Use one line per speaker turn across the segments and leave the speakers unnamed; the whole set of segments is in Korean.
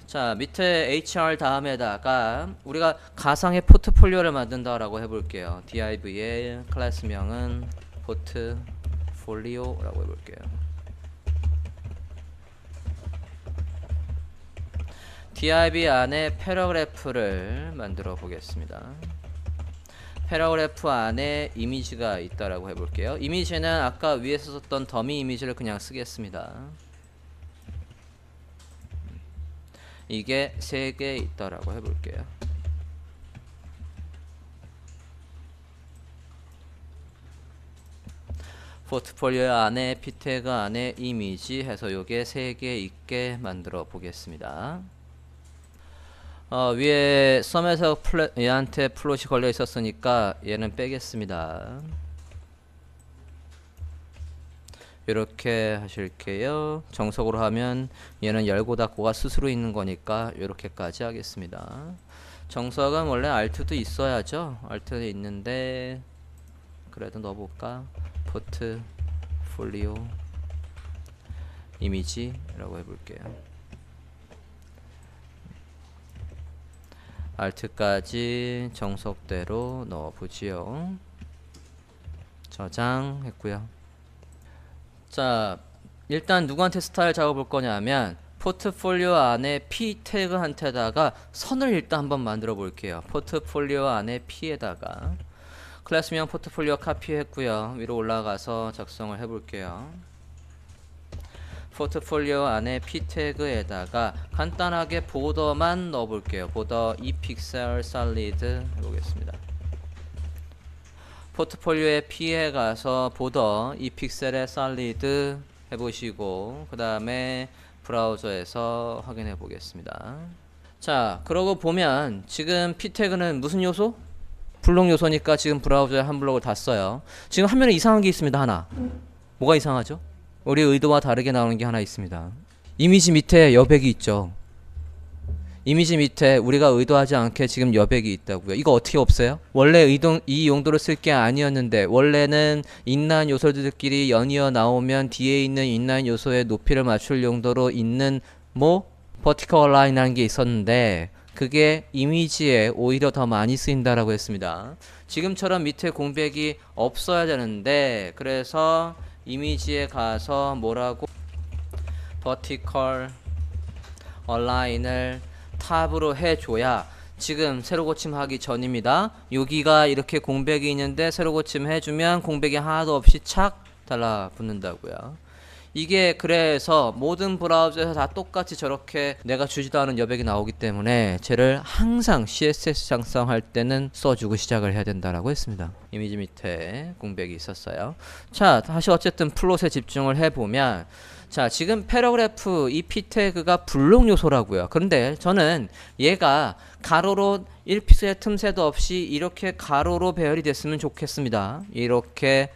자, 밑에 HR 다음에다가 우리가 가상의 포트폴리오를 만든다라고 해볼게요. div의 클래스명은 포트폴리오라고 해볼게요. div 안에 패러그래프를 만들어 보겠습니다. 패러그래프 안에 이미지가 있다라고 해볼게요. 이미지는 아까 위에서 썼던 더미 이미지를 그냥 쓰겠습니다. 이게 3개 있다라고 해볼게요. 포트폴리오 안에 p태그 안에 이미지 해서 요게 3개 있게 만들어 보겠습니다. 위에 썸에서 얘한테 플롯이 걸려 있었으니까 얘는 빼겠습니다. 이렇게 하실게요. 정석으로 하면 얘는 열고 닫고가 스스로 있는 거니까 이렇게까지 하겠습니다. 정석은 원래 Alt도 있어야죠. Alt도 있는데 그래도 넣어볼까? 포트폴리오 이미지라고 해볼게요. Alt까지 정석대로 넣어보지요. 저장했고요. 자, 일단 누구한테 스타일 작업을 거냐면 포트폴리오 안에 P 태그한테다가 선을 일단 한번 만들어 볼게요. 포트폴리오 안에 P에다가 클래스명 포트폴리오 카피했고요. 위로 올라가서 작성을 해볼게요. 포트폴리오 안에 P 태그에다가 간단하게 보더만 넣어볼게요. 보더 2픽셀 솔리드 해보겠습니다. 포트폴리오의 P에 가서 보더 2픽셀의 솔리드 해보시고 그 다음에 브라우저에서 확인해 보겠습니다. 자, 그러고 보면 지금 P 태그는 무슨 요소? 블록 요소니까 지금 브라우저에 한 블록을 다 써요. 지금 화면에 이상한 게 있습니다. 하나. 뭐가 이상하죠? 우리 의도와 다르게 나오는 게 하나 있습니다. 이미지 밑에 여백이 있죠. 이미지 밑에 우리가 의도하지 않게 지금 여백이 있다고요. 이거 어떻게 없애요? 원래 이 용도로 쓸 게 아니었는데 원래는 인라인 요소들끼리 연이어 나오면 뒤에 있는 인라인 요소의 높이를 맞출 용도로 있는 버티컬 얼라인이라는 게 있었는데 그게 이미지에 오히려 더 많이 쓰인다라고 했습니다. 지금처럼 밑에 공백이 없어야 되는데 그래서 이미지에 가서 뭐라고 vertical align을 탑으로 해줘야 지금 세로 고침하기 전입니다. 여기가 이렇게 공백이 있는데 세로 고침 해주면 공백이 하나도 없이 착 달라붙는다고요. 이게 그래서 모든 브라우저에서 다 똑같이 저렇게 내가 주지도 않은 여백이 나오기 때문에 쟤를 항상 CSS 작성할 때는 써주고 시작을 해야 된다라고 했습니다. 이미지 밑에 공백이 있었어요. 자, 다시 어쨌든 플롯에 집중을 해보면 자, 지금 패러그래프 이 P 태그가 블록 요소라고요. 그런데 저는 얘가 가로로 1픽셀의 틈새도 없이 이렇게 가로로 배열이 됐으면 좋겠습니다. 이렇게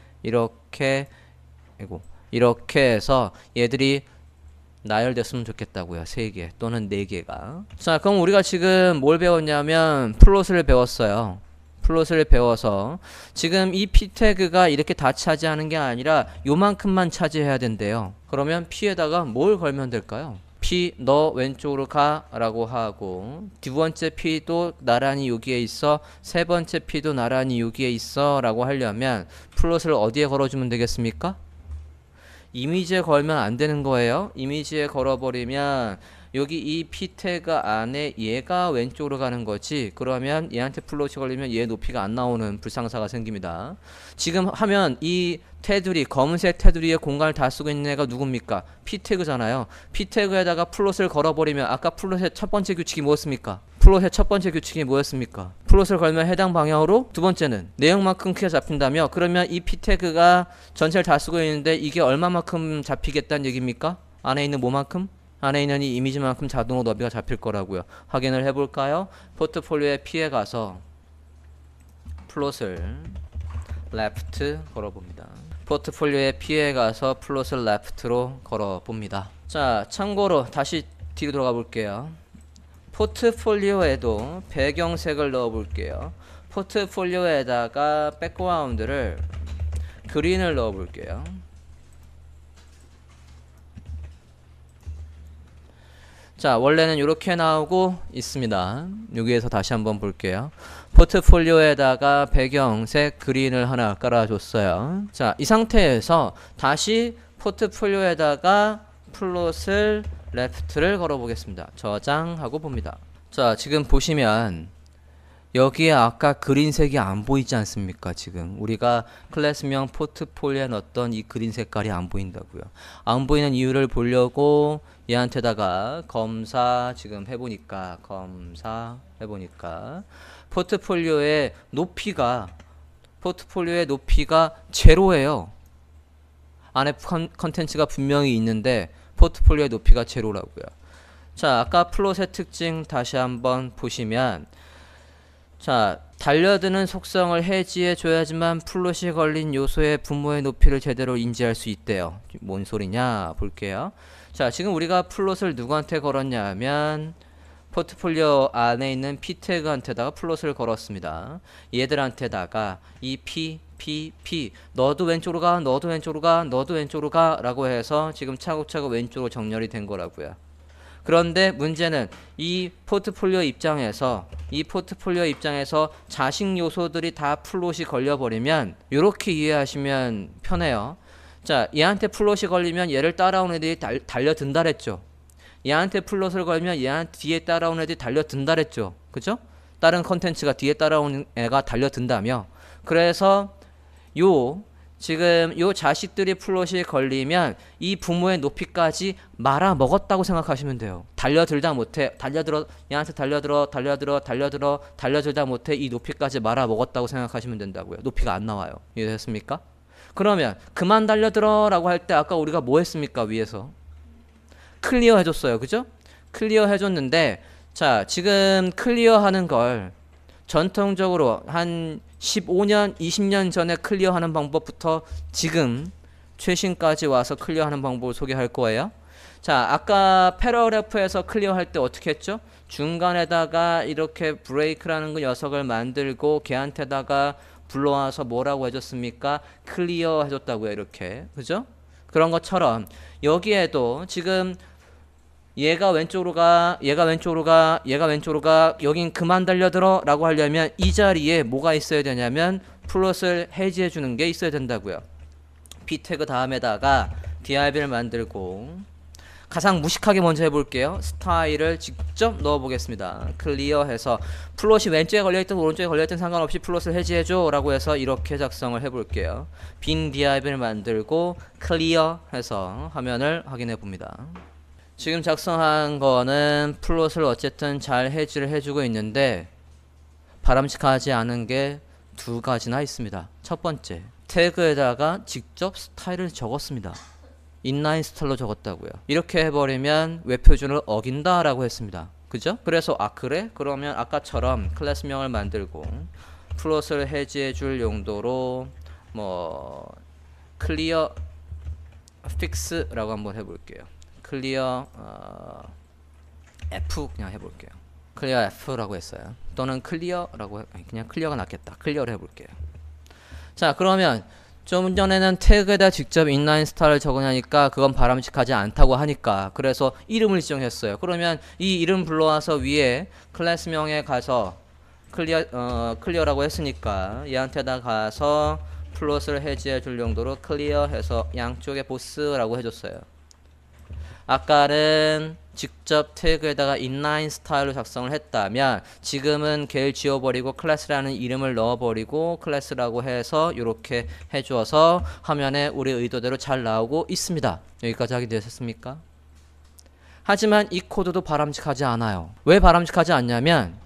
해서 얘들이 나열됐으면 좋겠다고요. 3개 또는 4개가. 자, 그럼 우리가 지금 뭘 배웠냐면 플롯을 배웠어요. 플롯을 배워서 지금 이 P 태그가 이렇게 다 차지하는 게 아니라 요만큼만 차지해야 된대요. 그러면 P에다가 뭘 걸면 될까요? P 너 왼쪽으로 가 라고 하고 두 번째 P도 나란히 여기에 있어, 세 번째 P도 나란히 여기에 있어 라고 하려면 플롯을 어디에 걸어주면 되겠습니까? 이미지에 걸면 안 되는 거예요. 이미지에 걸어버리면 여기 이 P 태그 안에 얘가 왼쪽으로 가는 거지. 그러면 얘한테 플롯이 걸리면 얘 높이가 안 나오는 불상사가 생깁니다. 지금 하면 이 테두리, 검은색 테두리에 공간을 다 쓰고 있는 애가 누굽니까? P 태그잖아요. P 태그에다가 플롯을 걸어버리면 아까 플롯의 첫 번째 규칙이 뭐였습니까? 플롯의 첫 번째 규칙이 뭐였습니까? 플롯을 걸면 해당 방향으로, 두 번째는 내용만큼 크게 잡힌다며. 그러면 이 P 태그가 전체를 다 쓰고 있는데 이게 얼마만큼 잡히겠다는 얘기입니까? 안에 있는 뭐만큼? 안에 있는 이 이미지만큼 자동으로 너비가 잡힐 거라고요. 확인을 해볼까요? 포트폴리오에 P에 가서 플롯을 left 걸어봅니다. 포트폴리오에 P에 가서 플롯을 left로 걸어봅니다. 자, 참고로 다시 뒤로 돌아가 볼게요. 포트폴리오에도 배경색을 넣어 볼게요. 포트폴리오에다가 백그라운드를 그린을 넣어 볼게요. 자, 원래는 이렇게 나오고 있습니다. 여기에서 다시 한번 볼게요. 포트폴리오에다가 배경색 그린을 하나 깔아줬어요. 자, 이 상태에서 다시 포트폴리오에다가 플롯을 레프트를 걸어 보겠습니다. 저장하고 봅니다. 자, 지금 보시면 여기에 아까 그린색이 안 보이지 않습니까? 지금 우리가 클래스명 포트폴리오에 넣었던 이 그린 색깔이 안 보인다고요. 안 보이는 이유를 보려고 얘한테다가 검사 지금 해보니까 포트폴리오의 높이가 제로예요. 안에 컨텐츠가 분명히 있는데 포트폴리오의 높이가 제로라고요. 자, 아까 플롯의 특징 다시 한번 보시면, 자, 달려드는 속성을 해지해 줘야지만 플롯이 걸린 요소의 분모의 높이를 제대로 인지할 수 있대요. 뭔 소리냐 볼게요. 자, 지금 우리가 플롯을 누구한테 걸었냐 하면 포트폴리오 안에 있는 p 태그한테다가 플롯을 걸었습니다. 얘들한테다가 이 p 너도 왼쪽으로 가, 너도 왼쪽으로 가, 너도 왼쪽으로 가 라고 해서 지금 차곡차곡 왼쪽으로 정렬이 된 거라고요. 그런데 문제는 이 포트폴리오 입장에서 자식 요소들이 다 플롯이 걸려버리면 이렇게 이해하시면 편해요. 자, 얘한테 플롯이 걸리면 얘를 따라오는 애들이 달려든다 그랬죠. 얘한테 플롯을 걸면 얘한테 뒤에 따라오는 애들이 달려든다 그랬죠. 그죠? 다른 컨텐츠가 뒤에 따라오는 애가 달려든다며. 그래서 지금 요 자식들이 플롯이 걸리면 이 부모의 높이까지 말아먹었다고 생각하시면 돼요. 달려들다 못해, 얘한테 달려들다 못해 이 높이까지 말아먹었다고 생각하시면 된다고요. 높이가 안 나와요. 이해됐습니까? 그러면 그만 달려들어 라고 할 때 아까 우리가 뭐 했습니까? 위에서 클리어 해줬어요. 그죠? 클리어 해줬는데, 자, 지금 클리어 하는 걸 전통적으로 한 15년, 20년 전에 클리어하는 방법부터 지금 최신까지 와서 클리어하는 방법을 소개할 거예요. 자, 아까 패러그래프에서 클리어할 때 어떻게 했죠? 중간에다가 이렇게 브레이크라는 그 녀석을 만들고 걔한테다가 불러와서 뭐라고 해줬습니까? 클리어 해줬다고요. 이렇게. 그죠? 그런 것처럼 여기에도 지금 얘가 왼쪽으로 가, 여긴 그만 달려들어 라고 하려면 이 자리에 뭐가 있어야 되냐면 플롯을 해지해 주는 게 있어야 된다고요. p 태그 다음에다가 dir를 만들고 가장 무식하게 먼저 해볼게요. 스타일을 직접 넣어 보겠습니다. 클리어 해서 플롯이 왼쪽에 걸려있든 오른쪽에 걸려있든 상관없이 플롯을 해지해줘 라고 해서 이렇게 작성을 해볼게요. 빈 dir를 만들고 클리어 해서 화면을 확인해 봅니다. 지금 작성한 거는 플롯을 어쨌든 잘 해지를 해주고 있는데 바람직하지 않은 게 두 가지나 있습니다. 첫 번째, 태그에다가 직접 스타일을 적었습니다. 인라인 스타일로 적었다고요. 이렇게 해버리면 웹표준을 어긴다 라고 했습니다. 그죠? 그래서 그래? 그러면 아까처럼 클래스명을 만들고 플롯을 해지해 줄 용도로 뭐 클리어 픽스라고 한번 해볼게요. 클리어 F 그냥 해볼게요. 클리어 F라고 했어요. 또는 클리어라고 그냥 클리어가 낫겠다. 클리어를 해볼게요. 자, 그러면 좀 전에는 태그에다 직접 인라인 스타를 적으냐니까 그건 바람직하지 않다고 하니까 그래서 이름을 지정했어요. 그러면 이 이름 불러와서 위에 클래스명에 가서 클리어라고 했으니까 얘한테다 가서 플롯을 해지해 줄 용도로 클리어 해서 양쪽에 보스라고 해줬어요. 아까는 직접 태그에다가 inline 스타일로 작성을 했다면 지금은 걔를 지워버리고 클래스라는 이름을 넣어버리고 클래스라고 해서 이렇게 해주어서 화면에 우리 의도대로 잘 나오고 있습니다. 여기까지 하게 되셨습니까? 하지만 이 코드도 바람직하지 않아요. 왜 바람직하지 않냐면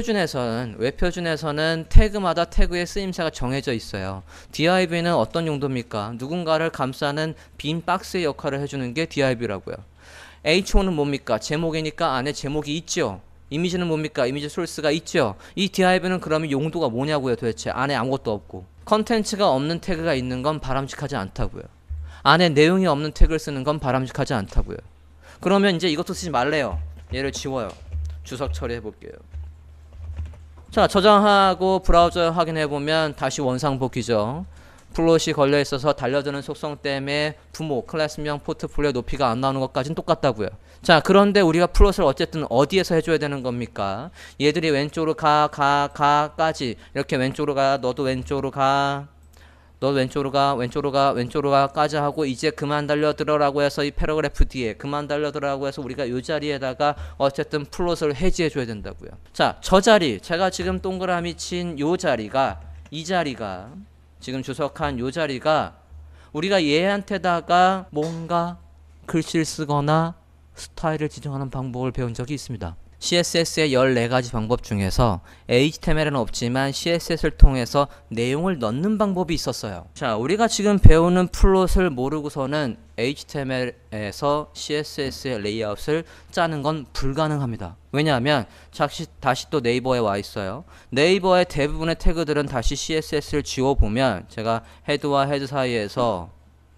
웹표준에서는 태그마다 태그의 쓰임새가 정해져 있어요. div는 어떤 용도입니까? 누군가를 감싸는 빈 박스의 역할을 해주는 게 div라고요. h5는 뭡니까? 제목이니까 안에 제목이 있죠. 이미지는 뭡니까? 이미지 소스가 있죠. 이 div는 그러면 용도가 뭐냐고요 도대체. 안에 아무것도 없고 컨텐츠가 없는 태그가 있는 건 바람직하지 않다고요. 안에 내용이 없는 태그를 쓰는 건 바람직하지 않다고요. 그러면 이제 이것도 쓰지 말래요. 얘를 지워요. 주석 처리해 볼게요. 자, 저장하고 브라우저 확인해 보면 다시 원상복귀죠. 플롯이 걸려 있어서 달려드는 속성 때문에 부모 클래스명 포트폴리오 높이가 안 나오는 것까지는 똑같다고요. 자, 그런데 우리가 플롯을 어쨌든 어디에서 해줘야 되는 겁니까? 얘들이 왼쪽으로 가까지 이렇게 왼쪽으로 가, 너도 왼쪽으로 가, 너 왼쪽으로 가, 왼쪽으로 가까지 하고 이제 그만 달려들어라고 해서 이 패러그래프 뒤에 그만 달려들어라고 해서 우리가 이 자리에다가 어쨌든 플롯을 해지해 줘야 된다고요. 자, 저 자리, 제가 지금 동그라미 친 요 자리가, 이 자리가 지금 주석한 요 자리가 우리가 얘한테다가 뭔가 글씨를 쓰거나 스타일을 지정하는 방법을 배운 적이 있습니다. CSS의 14가지 방법 중에서 HTML에는 없지만 CSS를 통해서 내용을 넣는 방법이 있었어요. 자, 우리가 지금 배우는 플롯을 모르고서는 HTML에서 CSS의 레이아웃을 짜는 건 불가능합니다. 왜냐하면 다시 또 네이버에 와 있어요. 네이버의 대부분의 태그들은 다시 CSS를 지워보면 제가 헤드와 헤드 사이에서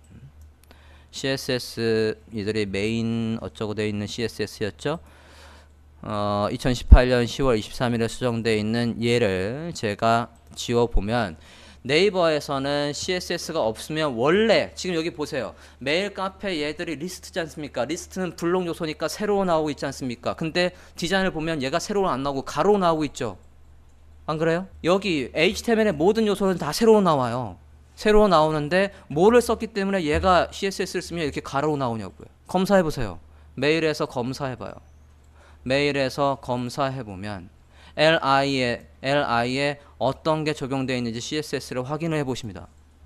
CSS 이들이 메인 어쩌고 되어 있는 CSS였죠. 2018년 10월 23일에 수정되어 있는 얘를 제가 지워보면 네이버에서는 CSS가 없으면 원래 지금 여기 보세요. 메일 카페 얘들이 리스트지 않습니까? 리스트는 블록 요소니까 세로로 나오고 있지 않습니까? 근데 디자인을 보면 얘가 세로로 안 나오고 가로로 나오고 있죠. 안 그래요? 여기 HTML의 모든 요소는 다 세로로 나와요. 세로로 나오는데 뭐를 썼기 때문에 얘가 CSS를 쓰면 이렇게 가로로 나오냐고요. 검사해보세요. 메일에서 검사해봐요. 메일에서 검사해보면 LI에 어떤 게 적용되어 있는지 CSS를 확인을 해보십니다.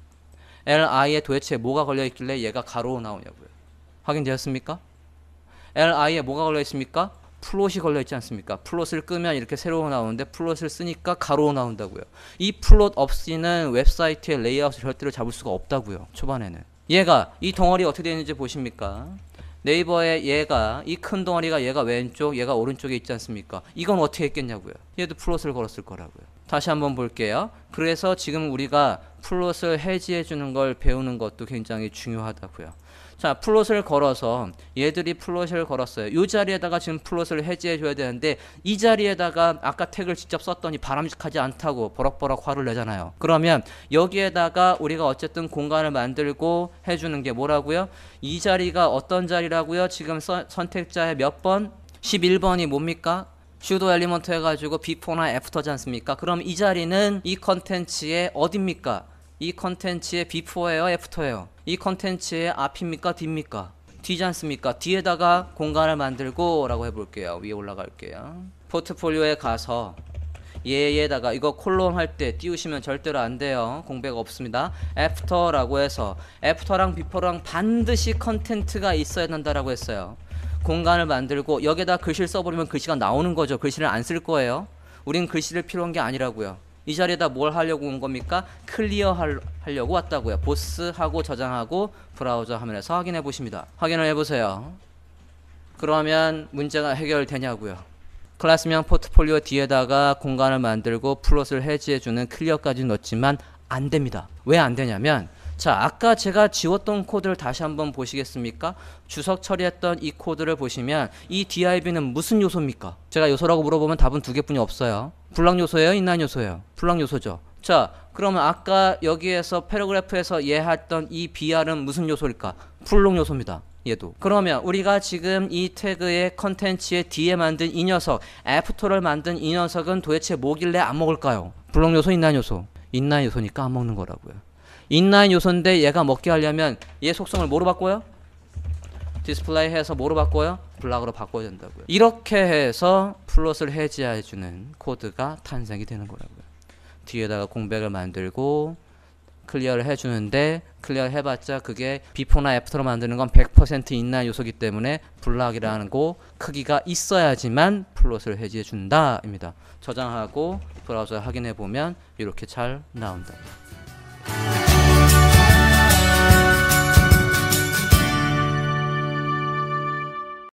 LI에 도대체 뭐가 걸려있길래 얘가 가로로 나오냐고요. 확인되었습니까? LI에 뭐가 걸려있습니까? 플롯이 걸려있지 않습니까? 플롯을 끄면 이렇게 세로로 나오는데 플롯을 쓰니까 가로로 나온다고요. 이 플롯 없이는 웹사이트의 레이아웃을 절대로 잡을 수가 없다고요. 초반에는. 얘가 이 덩어리 어떻게 되어 있는지 보십니까? 네이버에 얘가 이 큰 덩어리가 얘가 왼쪽 얘가 오른쪽에 있지 않습니까? 이건 어떻게 했겠냐고요. 얘도 플롯을 걸었을 거라고요. 다시 한번 볼게요. 그래서 지금 우리가 플롯을 해지해 주는 걸 배우는 것도 굉장히 중요하다고요. 자, 플롯을 걸어서 얘들이 플롯을 걸었어요. 이 자리에다가 지금 플롯을 해지해 줘야 되는데 이 자리에다가 아까 태그를 직접 썼더니 바람직하지 않다고 버럭버럭 화를 내잖아요. 그러면 여기에다가 우리가 어쨌든 공간을 만들고 해주는 게 뭐라고요? 이 자리가 어떤 자리라고요? 지금 선택자의 몇 번? 11번이 뭡니까? 슈도 엘리먼트 해가지고 before나 after지 않습니까? 그럼 이 자리는 이 컨텐츠의 어딥니까? 이 컨텐츠의 before예요, after예요? 이 컨텐츠의 앞입니까, 뒤입니까? 뒤지 않습니까? 뒤에다가 공간을 만들고 라고 해볼게요. 위에 올라갈게요. 포트폴리오에 가서 얘에다가 이거 콜론 할 때 띄우시면 절대로 안 돼요. 공백 없습니다. after라고 해서 after랑 before랑 반드시 컨텐츠가 있어야 된다라고 했어요. 공간을 만들고 여기에다 글씨를 써버리면 글씨가 나오는 거죠. 글씨를 안 쓸 거예요. 우린 글씨를 필요한 게 아니라고요. 이 자리에다 뭘 하려고 온 겁니까? 클리어 하려고 왔다고요. 보스하고 저장하고 브라우저 화면에서 확인해 보십니다. 확인을 해보세요. 그러면 문제가 해결되냐고요. 클래스명 포트폴리오 뒤에다가 공간을 만들고 플롯을 해지해주는 클리어까지 넣었지만 안 됩니다. 왜 안 되냐면 자, 아까 제가 지웠던 코드를 다시 한번 보시겠습니까? 주석 처리했던 이 코드를 보시면 이 div는 무슨 요소입니까? 제가 요소라고 물어보면 답은 두 개뿐이 없어요. 블락 요소예요? 인라인 요소예요? 블락 요소죠. 자, 그러면 아까 여기에서 패러그래프에서 얘 했던 이 br은 무슨 요소일까? 블록 요소입니다. 얘도. 그러면 우리가 지금 이 태그의 컨텐츠의 뒤에 만든 이 녀석, 애프터를 만든 이 녀석은 도대체 뭐길래 안 먹을까요? 블록 요소, 인라인 요소. 인라인 요소니까 안 먹는 거라고요. 인라인 요소인데 얘가 먹게 하려면 얘 속성을 뭐로 바꿔요? 디스플레이 해서 뭐로 바꿔요? 블락으로 바꿔야 된다고요. 이렇게 해서 플롯을 해지해주는 코드가 탄생이 되는 거라고요. 뒤에다가 공백을 만들고 클리어를 해주는데 클리어 해봤자 그게 비포나 애프터로 만드는 건 100% 인라인 요소기 때문에 블락이라는 거 크기가 있어야지만 플롯을 해지해준다 입니다. 저장하고 브라우저 확인해보면 이렇게 잘 나온다.